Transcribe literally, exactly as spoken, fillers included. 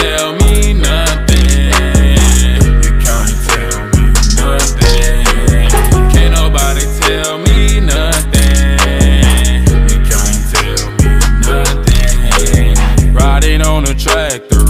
tell me nothing. You can't tell me nothing. Can't nobody tell me nothing. You can't tell me nothing. Riding on a tractor,